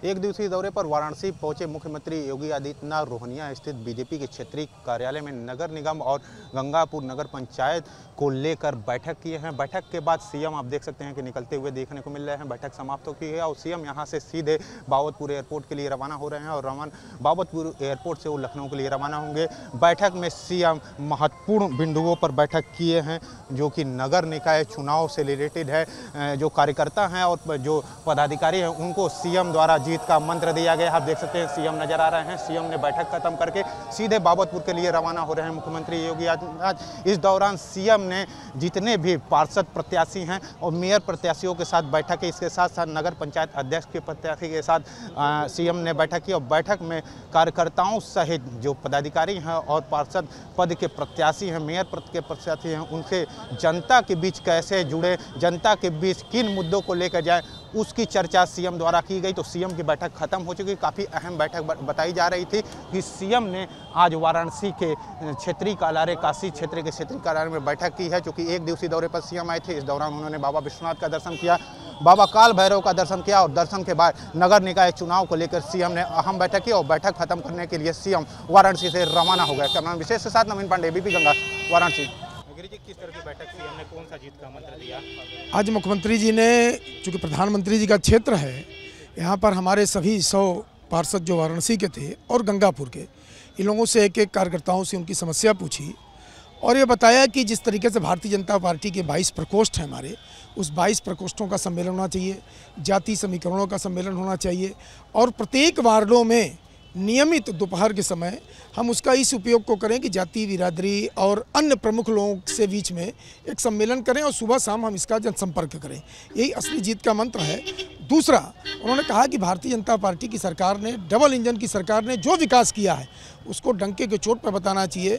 एक दिवसीय दौरे पर वाराणसी पहुंचे मुख्यमंत्री योगी आदित्यनाथ रोहनिया स्थित बीजेपी के क्षेत्रीय कार्यालय में नगर निगम और गंगापुर नगर पंचायत को लेकर बैठक किए हैं। बैठक के बाद सीएम आप देख सकते हैं कि निकलते हुए देखने को मिल रहे हैं। बैठक समाप्त हो गई है और सीएम यहां से सीधे बाबतपुर एयरपोर्ट के लिए रवाना हो रहे हैं और बाबतपुर एयरपोर्ट से वो लखनऊ के लिए रवाना होंगे। बैठक में सीएम महत्वपूर्ण बिंदुओं पर बैठक किए हैं जो कि नगर निकाय चुनाव से रिलेटेड है। जो कार्यकर्ता हैं और जो पदाधिकारी हैं उनको सीएम द्वारा जीत का मंत्र दिया गया। आप देख सकते हैं सीएम नजर आ रहे हैं। सीएम ने बैठक खत्म करके सीधे बाबतपुर के लिए रवाना हो रहे हैं मुख्यमंत्री योगी आदित्यनाथ। इस दौरान सीएम ने जितने भी पार्षद प्रत्याशी हैं और मेयर प्रत्याशियों के साथ बैठक की। इसके साथ साथ नगर पंचायत अध्यक्ष के प्रत्याशी के साथ सीएम ने बैठक की और बैठक में कार्यकर्ताओं सहित जो पदाधिकारी हैं और पार्षद पद के प्रत्याशी हैं, मेयर पद के प्रत्याशी हैं, उनसे जनता के बीच कैसे जुड़े, जनता के बीच किन मुद्दों को लेकर जाए, उसकी चर्चा सीएम द्वारा की गई। तो सीएम की बैठक खत्म हो चुकी। काफ़ी अहम बैठक बताई जा रही थी कि सीएम ने आज वाराणसी के क्षेत्रीय कार्यालय, काशी क्षेत्र के क्षेत्रीय कार्यालय में बैठक की है। क्योंकि एक दिवसीय दौरे पर सीएम आए थे। इस दौरान उन्होंने बाबा विश्वनाथ का दर्शन किया, बाबा काल भैरव का दर्शन किया और दर्शन के बाद नगर निकाय चुनाव को लेकर सीएम ने अहम बैठक की और बैठक खत्म करने के लिए सीएम वाराणसी से रवाना हो गए। कैमरामैन विशेष के साथ नवीन पांडे, एबीपी गंगा, वाराणसी। किस तरह की बैठक सीएम ने कौन सा जीत का मंत्र दिया? आज मुख्यमंत्री जी ने, चूँकि प्रधानमंत्री जी का क्षेत्र है, यहाँ पर हमारे सभी 100 पार्षद जो वाराणसी के थे और गंगापुर के, इन लोगों से एक एक कार्यकर्ताओं से उनकी समस्या पूछी और ये बताया कि जिस तरीके से भारतीय जनता पार्टी के 22 प्रकोष्ठ हैं हमारे, उस 22 प्रकोष्ठों का सम्मेलन होना चाहिए, जाति समीकरणों का सम्मेलन होना चाहिए और प्रत्येक वार्डों में नियमित दोपहर के समय हम उसका इस उपयोग को करें कि जाति, बिरादरी और अन्य प्रमुख लोगों से बीच में एक सम्मेलन करें और सुबह शाम हम इसका जनसंपर्क करें। यही असली जीत का मंत्र है। दूसरा, उन्होंने कहा कि भारतीय जनता पार्टी की सरकार ने, डबल इंजन की सरकार ने जो विकास किया है उसको डंके के चोट पर बताना चाहिए।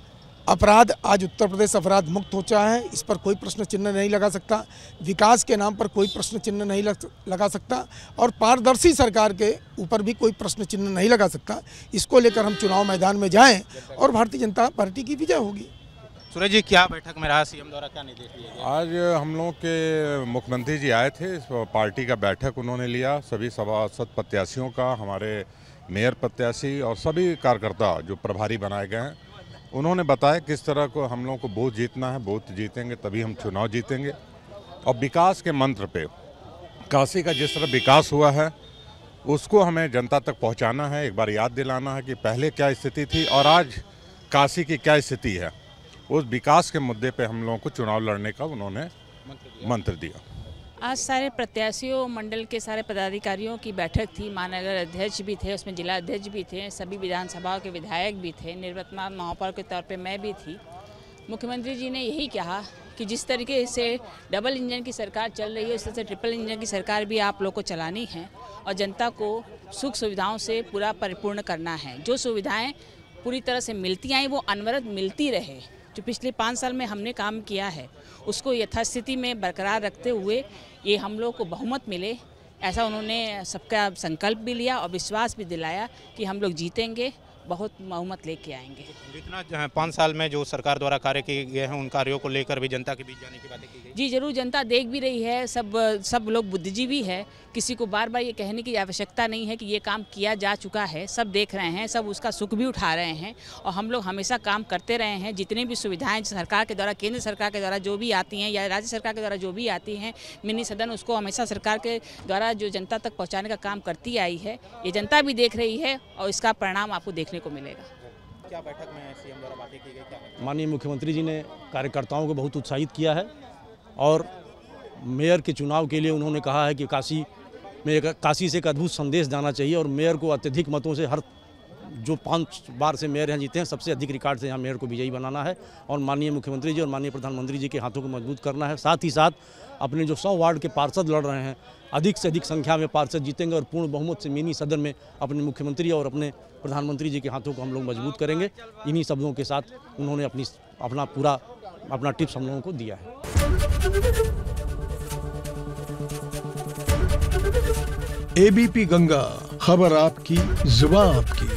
अपराध, आज उत्तर प्रदेश अपराध मुक्त हो चुका है, इस पर कोई प्रश्न चिन्ह नहीं लगा सकता। विकास के नाम पर कोई प्रश्न चिन्ह नहीं लगा सकता और पारदर्शी सरकार के ऊपर भी कोई प्रश्न चिन्ह नहीं लगा सकता। इसको लेकर हम चुनाव मैदान में जाएं और भारतीय जनता पार्टी की विजय होगी। सूरज जी, क्या बैठक में रहा? सीएम द्वारा क्या निर्देश दिए गए? आज हम लोग के मुख्यमंत्री जी आए थे, पार्टी का बैठक उन्होंने लिया। सभी सभासद प्रत्याशियों का, हमारे मेयर प्रत्याशी और सभी कार्यकर्ता जो प्रभारी बनाए गए हैं, उन्होंने बताया किस तरह को हम लोगों को बूथ जीतना है। बूथ जीतेंगे तभी हम चुनाव जीतेंगे। और विकास के मंत्र पे, काशी का जिस तरह विकास हुआ है उसको हमें जनता तक पहुंचाना है। एक बार याद दिलाना है कि पहले क्या स्थिति थी और आज काशी की क्या स्थिति है। उस विकास के मुद्दे पे हम लोगों को चुनाव लड़ने का उन्होंने मंत्र दिया। आज सारे प्रत्याशियों मंडल के सारे पदाधिकारियों की बैठक थी। महानगर अध्यक्ष भी थे, उसमें जिला अध्यक्ष भी थे, सभी विधानसभाओं के विधायक भी थे, निर्वर्तमान महापौर के तौर पे मैं भी थी। मुख्यमंत्री जी ने यही कहा कि जिस तरीके से डबल इंजन की सरकार चल रही है, उस तरह से ट्रिपल इंजन की सरकार भी आप लोग को चलानी है और जनता को सुख सुविधाओं से पूरा परिपूर्ण करना है। जो सुविधाएँ पूरी तरह से मिलती आई वो अनवरत मिलती रहे। जो पिछले 5 साल में हमने काम किया है उसको यथास्थिति में बरकरार रखते हुए ये हम लोग को बहुमत मिले, ऐसा उन्होंने सबका संकल्प भी लिया और विश्वास भी दिलाया कि हम लोग जीतेंगे, बहुत बहुमत लेके आएंगे। जितना 5 साल में जो सरकार द्वारा कार्य किए गए हैं उन कार्यों को लेकर भी जनता के बीच जाने की बातें की गई। जी जरूर, जनता देख भी रही है। सब लोग बुद्धिजीवी है, किसी को बार बार ये कहने की आवश्यकता नहीं है कि ये काम किया जा चुका है। सब देख रहे हैं, सब उसका सुख भी उठा रहे हैं और हम लोग हमेशा काम करते रहे हैं। जितनी भी सुविधाएं सरकार के द्वारा, केंद्र सरकार के द्वारा जो भी आती हैं या राज्य सरकार के द्वारा जो भी आती हैं, मिनी सदन, उसको हमेशा सरकार के द्वारा जो जनता तक पहुँचाने का काम करती आई है। ये जनता भी देख रही है और इसका परिणाम आपको देखने को मिलेगा। क्या बैठक में सीएम द्वारा बातें की गई? क्या माननीय मुख्यमंत्री जी ने कार्यकर्ताओं को बहुत उत्साहित किया है और मेयर के चुनाव के लिए उन्होंने कहा है कि काशी से एक अद्भुत संदेश जाना चाहिए और मेयर को अत्यधिक मतों से, हर जो 5 बार से मेयर यहाँ जीते हैं सबसे अधिक रिकॉर्ड से यहाँ मेयर को विजयी बनाना है और माननीय मुख्यमंत्री जी और माननीय प्रधानमंत्री जी के हाथों को मजबूत करना है। साथ ही साथ अपने जो 100 वार्ड के पार्षद लड़ रहे हैं, अधिक से अधिक संख्या में पार्षद जीतेंगे और पूर्ण बहुमत से मिनी सदन में अपने मुख्यमंत्री और अपने प्रधानमंत्री जी के हाथों को हम लोग मजबूत करेंगे। इन्हीं शब्दों के साथ उन्होंने अपना टिप्स हम लोगों को दिया है। एबीपी गंगा, खबर आपकी, जुबान आपकी।